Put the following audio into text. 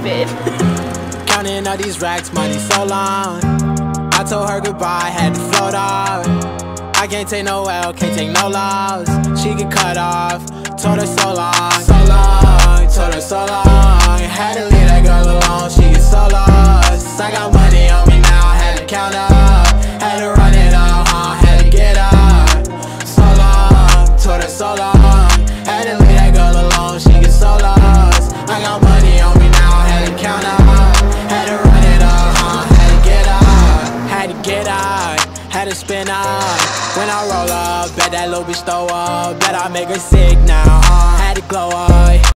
stupid. Counting all these racks, money so long. I told her goodbye, had to float off. I can't take no L, can't take no loss. She get cut off, told her so long. So long, told her so long. Had to leave that girl alone, she get so lost. I got money on me now, had to count up. Had to run it up, had to get up. So long, told her so long. Had to leave that girl alone, she get so lost. I got money on me now, had to count up. Had to run it up, had to get up. Had to get up, had to spin up. When I roll up, bet that little bitch throw up. Bet I make her sick now, had to glow up.